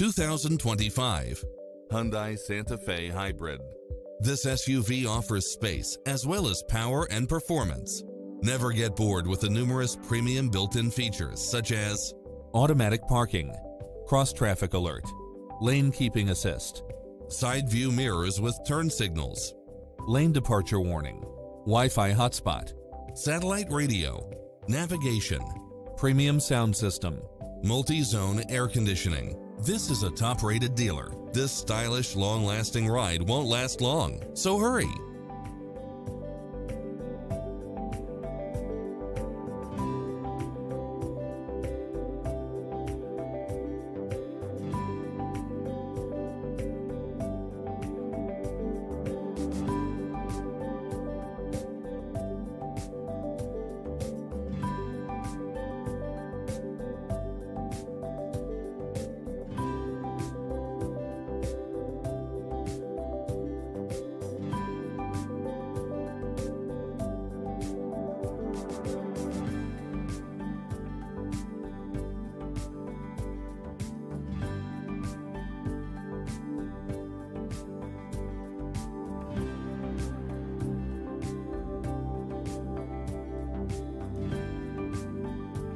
2025 Hyundai Santa Fe Hybrid. This SUV offers space as well as power and performance. Never get bored with the numerous premium built-in features such as automatic parking, cross-traffic alert, lane keeping assist, side view mirrors with turn signals, lane departure warning, Wi-Fi hotspot, satellite radio, navigation, premium sound system, multi-zone air conditioning. This is a top-rated dealer. This stylish, long-lasting ride won't last long, so hurry!